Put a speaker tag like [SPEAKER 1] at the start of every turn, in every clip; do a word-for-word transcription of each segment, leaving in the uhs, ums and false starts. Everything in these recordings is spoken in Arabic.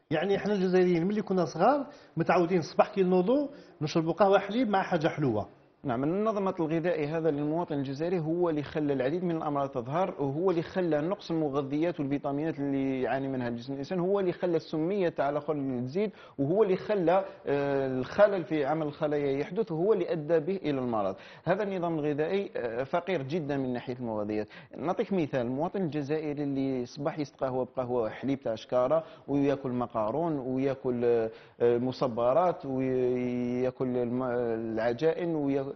[SPEAKER 1] يعني احنا الجزائريين ملي كنا صغار متعودين الصباح كي نوضوا نشربوا قهوه حليب مع حاجه حلوه.
[SPEAKER 2] نعم، النظام الغذائي هذا للمواطن الجزائري هو اللي خلى العديد من الامراض تظهر، وهو اللي خلى نقص المغذيات والفيتامينات اللي يعاني منها الجسم الانسان، هو اللي خلى السميه تاع الاخر تزيد، وهو اللي خلى آه، الخلل في عمل الخلايا يحدث، وهو اللي ادى به الى المرض. هذا النظام الغذائي آه، فقير جدا من ناحيه المغذيات. نعطيك مثال، المواطن الجزائري اللي صباح يستقهوى بقهوه حليب تاع شكاره، وياكل مقارون، وياكل آه، آه، مصبرات، وياكل الم- العجائن، وياكل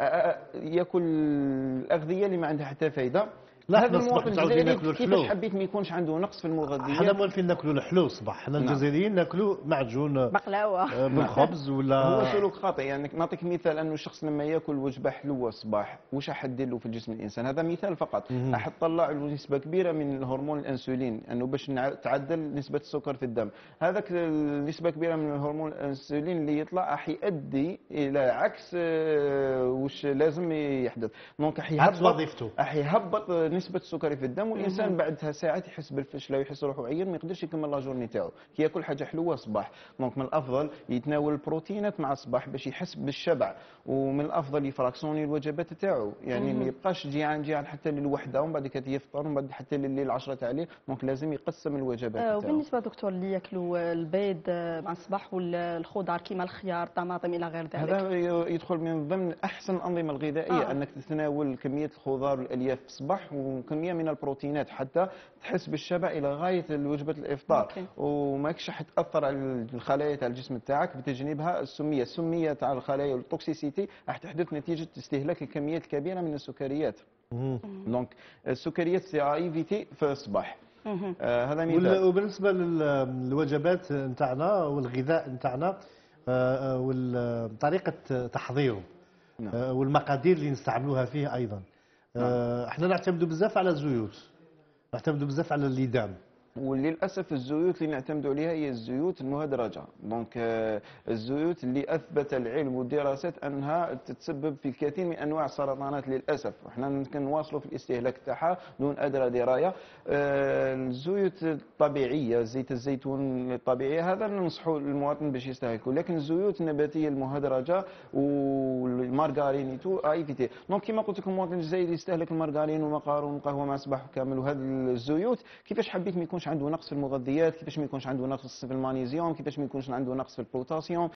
[SPEAKER 2] ياكل الاغذيه اللي ما عندها حتى فايده.
[SPEAKER 1] لا
[SPEAKER 2] هذا
[SPEAKER 1] احنا الصباح
[SPEAKER 2] المواطن
[SPEAKER 1] متعودين
[SPEAKER 2] الجزائري
[SPEAKER 1] ناكلوا
[SPEAKER 2] كيفاش
[SPEAKER 1] الحلو.
[SPEAKER 2] حبيت ما يكونش عنده نقص في
[SPEAKER 1] احنا
[SPEAKER 2] المغذيات؟
[SPEAKER 1] موالفين ناكلوا الحلو الصباح، احنا
[SPEAKER 2] نعم.
[SPEAKER 1] الجزائريين ناكلوا معجون
[SPEAKER 3] بقلاوه.
[SPEAKER 1] آه، بالخبز ولا.
[SPEAKER 2] هو سلوك خاطئ. يعني نعطيك مثال، انه الشخص لما ياكل وجبه حلوه الصباح واش راح دير له في الجسم الانسان؟ هذا مثال فقط.
[SPEAKER 1] مهم.
[SPEAKER 2] راح تطلع له نسبه كبيره من الهرمون الانسولين، انه باش نع- تعدل نسبه السكر في الدم. هذاك النسبه كبيره من الهرمون الانسولين اللي يطلع راح يؤدي الى عكس آه، واش لازم يحدث. دونك راح
[SPEAKER 1] عكس
[SPEAKER 2] يهبط
[SPEAKER 1] وظيفته.
[SPEAKER 2] راح يهبط نسبه السكري في الدم، والانسان بعدها ساعات يحس بالفشل ويحس روحه عيان، ما يقدرش يكمل لا جورني تاعو كي ياكل حاجه حلوه الصباح. دونك من الافضل يتناول البروتينات مع الصباح باش يحس بالشبع، ومن الافضل يفراكسوني الوجبات تاعو، يعني ما يبقاش جيعان جيعان حتى للوحده ومن بعد كي يفطر ومن بعد حتى لليل عشرة تاع الليل. دونك لازم يقسم الوجبات
[SPEAKER 3] آه،
[SPEAKER 2] تاعو.
[SPEAKER 3] وبالنسبه دكتور اللي ياكلوا البيض آه، مع الصباح والخضار كيما الخيار الطماطم الى غير ذلك.
[SPEAKER 2] هذا يدخل من ضمن احسن الانظمه الغذائيه،
[SPEAKER 3] آه.
[SPEAKER 2] انك تتناول كميه الخضار والالياف في الصباح وكميه من البروتينات حتى تحس بالشبع الى غايه وجبه الافطار.
[SPEAKER 3] أوكي.
[SPEAKER 2] وماكش راح تاثر على الخلايا تاع الجسم تاعك بتجنيبها السميه. السميه تاع الخلايا والتوكسيسيتي راح تحدث نتيجه استهلاك الكميات الكبيره من السكريات.
[SPEAKER 1] مهم.
[SPEAKER 2] دونك السكريات سي ايفيتي في الصباح.
[SPEAKER 3] مهم.
[SPEAKER 2] آه هذا
[SPEAKER 1] وال-
[SPEAKER 2] مثال.
[SPEAKER 1] وبالنسبه للوجبات نتاعنا والغذاء نتاعنا وطريقه تحضيره
[SPEAKER 2] نعم.
[SPEAKER 1] آه، والمقادير اللي نستعملوها فيه ايضا. آه، احنا نعتمدوا بزاف على الزيوت، نعتمدوا بزاف على الليدام.
[SPEAKER 2] وللاسف الزيوت اللي نعتمدوا عليها هي الزيوت المهدرجه. دونك آه، الزيوت اللي اثبت العلم والدراسات انها تتسبب في الكثير من انواع السرطانات للاسف، وحنا كنواصلوا في الاستهلاك تاعها دون ادرى درايه. آه، الزيوت الطبيعيه، زيت الزيتون الطبيعي، هذا ننصحوا المواطن باش يستهلكوا، لكن الزيوت النباتيه المهدرجه والمارغرينيتو ايفيتي. دونك كما قلت لكم المواطن الجزائري يستهلك المارغرين والمقارون والقهوه مع الصباح كامل، وهذه الزيوت كيفاش حبيت ما يكونش عنده نقص في المغذيات، كيفاش ما يكونش عنده نقص في المغنيسيوم، كيفاش ما يكونش عنده نقص في البوتاسيوم.